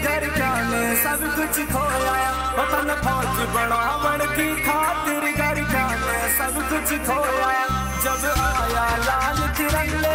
घर जाने सब कुछ खोया, वतन फौज बढ़ावन की खातिर घर जाने सब कुछ खोया। जब आया लाल तिरंगे